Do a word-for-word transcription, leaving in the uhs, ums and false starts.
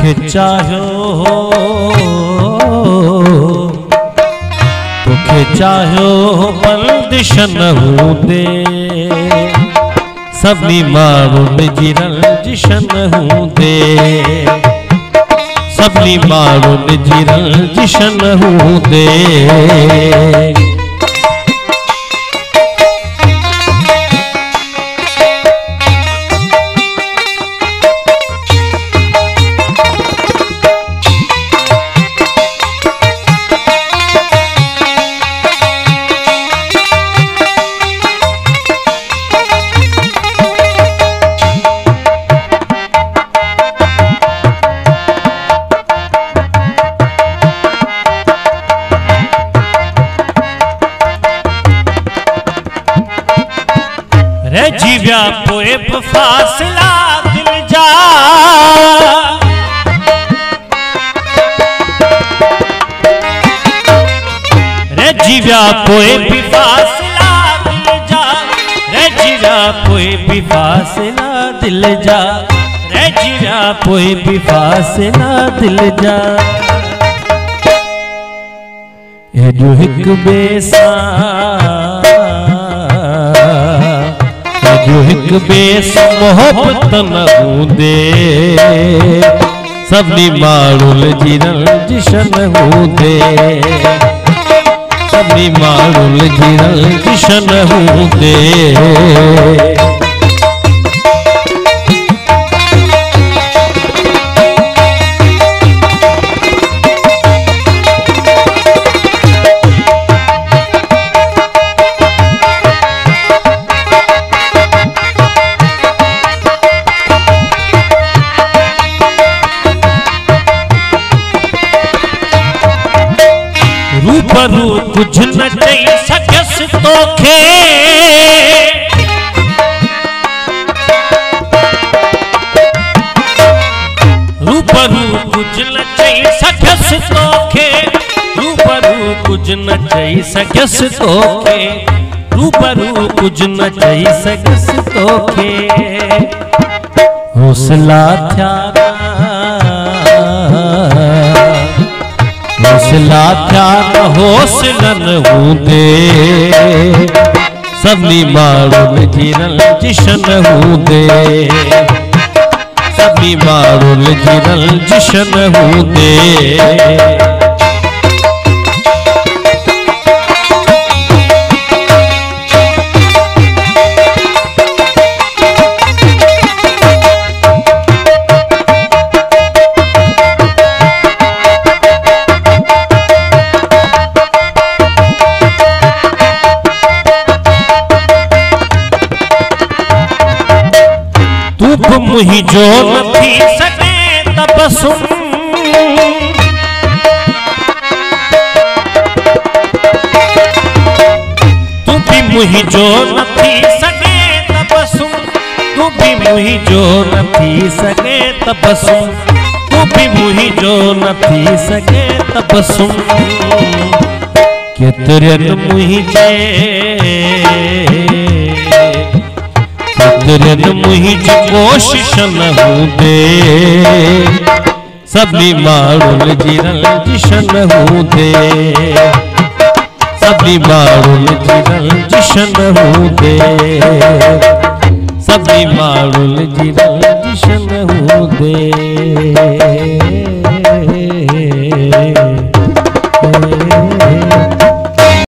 तोखे चाहियो तोखे चाहियो बंदिश न हूंदे सभी माण्हुनि जी रंजिश न हूंदे सभी माण्हुनि जी रंजिश न हूंदे रजी विया पोइ बि फासिला दिल जा रजी विया पोइ बि फासिला दिल जा रजी विया पोइ बि फासिला दिल जा रजी विया पोइ बि फासिला दिल जा एॾो हिक ॿिए सां जो हिक ॿिए सां मोहब्बत न हूंदे सभिनी माण्हुनि जी रंजिश न हूंदे सभिनी माण्हुनि जी रंजिश न हूंदे रूबरू कुछ न चई सघियसि तोखे रूबरू कुछ न चई सघियसि तोखे रूबरू कुछ न चई सघियसि तोखे रूबरू कुछ न चई सघियसि तोखे हौसला थिया हौसला थिया न हौसला न हूंदे सभिनी माण्हुनि जी रंजिश न हूंदे सभिनी माण्हुनि जी रंजिश न हूंदे मुझो न थी सके तबसुम तू भी मुझो न थी सके तबसुम तू भी मुझो न थी सके तबसुम तू भी मुझो न थी सके तबसुम केतिरनि मुझे केतिरनि मुंहिंजी कोशिश न हूंदे सभिनी माण्हुनि जी रंजिश न हूंदे सभिनी माण्हुनि जी रंजिश न हूंदे सभिनी माण्हुनि जी रंजिश न हूंदे